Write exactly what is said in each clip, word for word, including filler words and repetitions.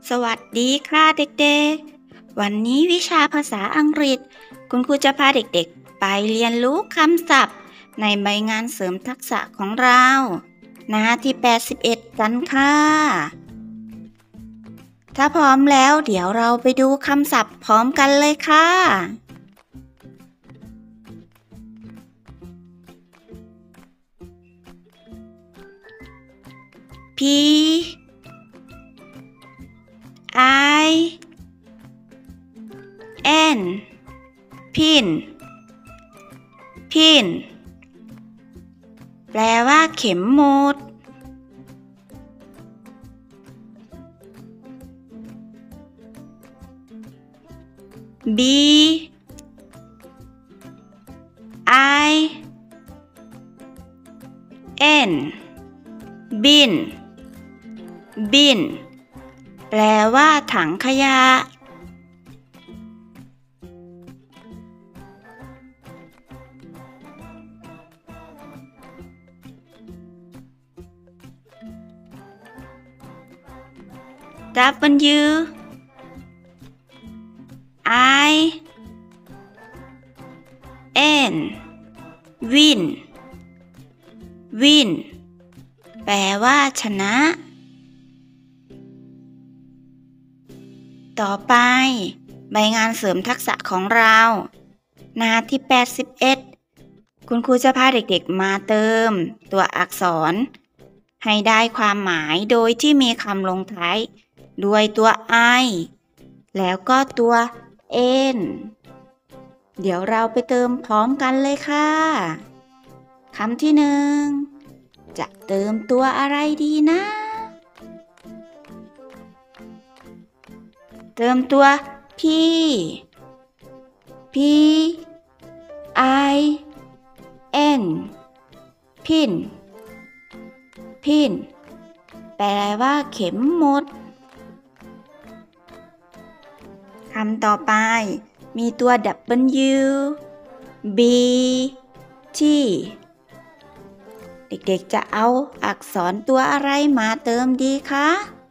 สวัสดีค่ะเด็กๆ วันนี้วิชาภาษาอังกฤษคุณครูจะพาเด็กๆไปเรียนรู้คำศัพท์ในใบงานเสริมทักษะของเราหน้าที่แปดสิบเอ็ดกันค่ะถ้าพร้อมแล้วเดี๋ยวเราไปดูคำศัพท์พร้อมกันเลยค่ะ P I N พินพินแปลว่าเข็มหมุด B I N บินบินแปลว่าถังขยะ W I N วินวินแปลว่าชนะต่อไปใบงานเสริมทักษะของเราหน้าที่แปดสิบเอ็ดคุณครูจะพาเด็กๆมาเติมตัวอักษรให้ได้ความหมายโดยที่มีคำลงท้ายด้วยตัว I แล้วก็ตัว N เดี๋ยวเราไปเติมพร้อมกันเลยค่ะคำที่หนึ่งจะเติมตัวอะไรดีนะเติมตัว P P I N พินพินแปลว่าเข็มหมุดคำต่อไปมีตัว W B T เด็กๆจะเอาอักษรตัวอะไรมาเติมดีคะ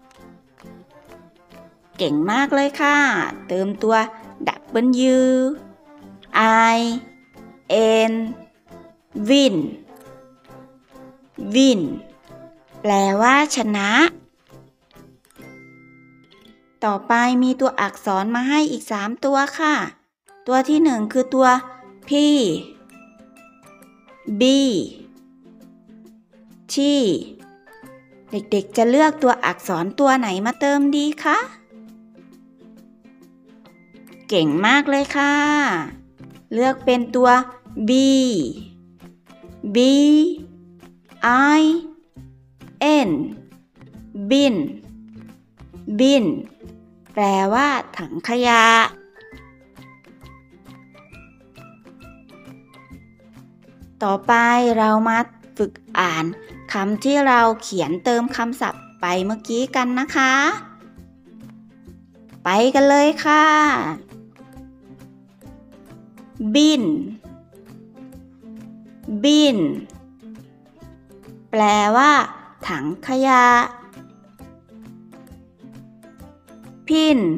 เก่งมากเลยค่ะเติมตัว W I N วินวินแปลว่าชนะต่อไปมีตัวอักษรมาให้อีกสามตัวค่ะตัวที่หนึ่งคือตัว P B T เด็กๆจะเลือกตัวอักษรตัวไหนมาเติมดีคะเก่งมากเลยค่ะเลือกเป็นตัว B B I N บินบินแปลว่าถังขยะต่อไปเรามาฝึกอ่านคำที่เราเขียนเติมคำศัพท์ไปเมื่อกี้กันนะคะไปกันเลยค่ะบินบินแปลว่าถังขยะพิน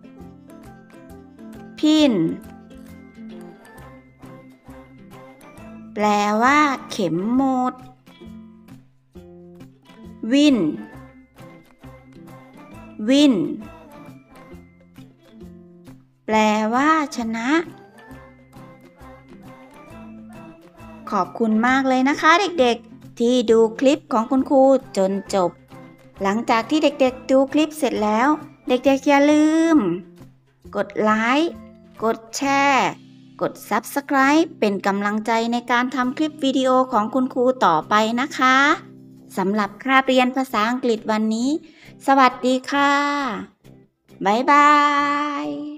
พินแปลว่าเข็มหมุดวินวินแปลว่าชนะขอบคุณมากเลยนะคะเด็กๆที่ดูคลิปของคุณครูจนจบหลังจากที่เด็กๆดูคลิปเสร็จแล้วเด็กๆอย่าลืมกดไลค์กดแชร์กด ซับสไครบ์ เป็นกำลังใจในการทำคลิปวิดีโอของคุณครูต่อไปนะคะสำหรับคาบเรียนภาษาอังกฤษวันนี้สวัสดีค่ะบ๊ายบาย